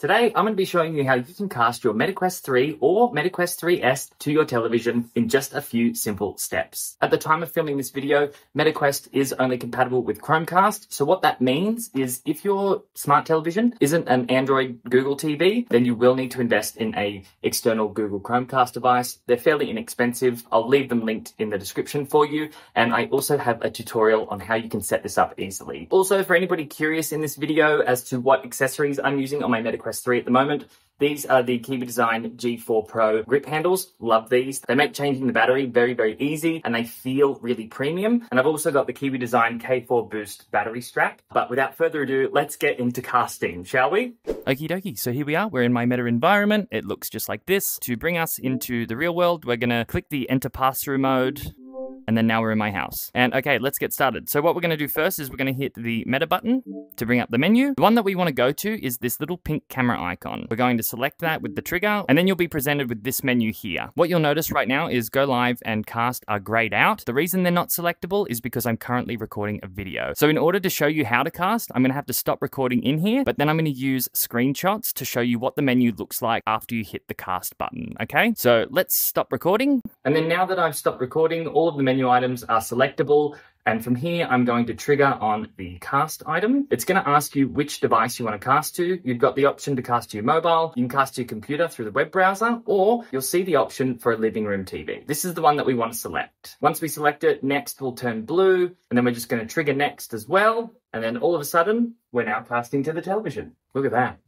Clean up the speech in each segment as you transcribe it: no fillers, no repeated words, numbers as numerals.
Today, I'm going to be showing you how you can cast your MetaQuest 3 or MetaQuest 3S to your television in just a few simple steps. At the time of filming this video, MetaQuest is only compatible with Chromecast. So what that means is if your smart television isn't an Android Google TV, then you will need to invest in an external Google Chromecast device. They're fairly inexpensive. I'll leave them linked in the description for you. And I also have a tutorial on how you can set this up easily. Also, for anybody curious in this video as to what accessories I'm using on my MetaQuest 3 at the moment, these are the Kiwi Design G4 Pro grip handles. Love these. They make changing the battery very, very easy and they feel really premium. And I've also got the Kiwi Design K4 Boost battery strap. But without further ado, let's get into casting, shall we? Okie dokie, so here we are. We're in my Meta environment. It looks just like this. To bring us into the real world, we're gonna click the enter pass-through mode. And then now we're in my house. And okay, let's get started. So what we're going to do first is we're going to hit the Meta button to bring up the menu. The one that we want to go to is this little pink camera icon. We're going to select that with the trigger, and then you'll be presented with this menu here. What you'll notice right now is Go Live and Cast are grayed out. The reason they're not selectable is because I'm currently recording a video. So in order to show you how to cast, I'm going to have to stop recording in here, but then I'm going to use screenshots to show you what the menu looks like after you hit the cast button, okay? So let's stop recording. And then now that I've stopped recording, all of the menu items are selectable. And from here, I'm going to trigger on the cast item. It's going to ask you which device you want to cast to. You've got the option to cast to your mobile. You can cast to your computer through the web browser, or you'll see the option for a living room TV. This is the one that we want to select. Once we select it, next will turn blue, and then we're just going to trigger next as well. And then all of a sudden, we're now casting to the television. Look at that.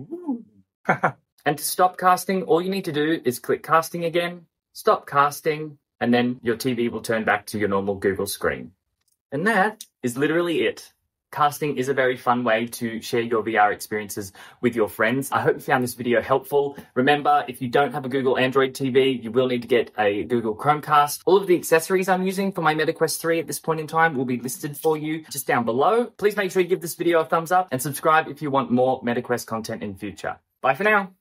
And to stop casting, all you need to do is click casting again, stop casting, and then your TV will turn back to your normal Google screen. And that is literally it. Casting is a very fun way to share your VR experiences with your friends. I hope you found this video helpful. Remember, if you don't have a Google Android TV, you will need to get a Google Chromecast. All of the accessories I'm using for my MetaQuest 3 at this point in time will be listed for you just down below. Please make sure you give this video a thumbs up and subscribe if you want more MetaQuest content in future. Bye for now.